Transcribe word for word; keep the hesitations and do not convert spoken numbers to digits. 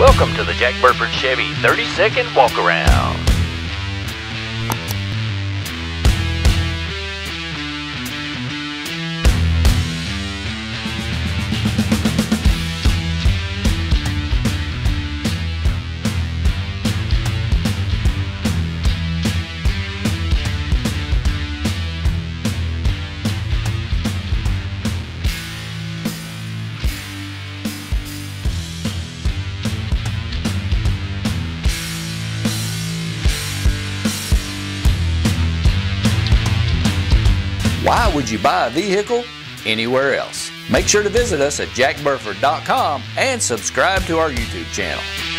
Welcome to the Jack Burford Chevy thirty second Walkaround. Why would you buy a vehicle anywhere else? Make sure to visit us at jack burford dot com and subscribe to our YouTube channel.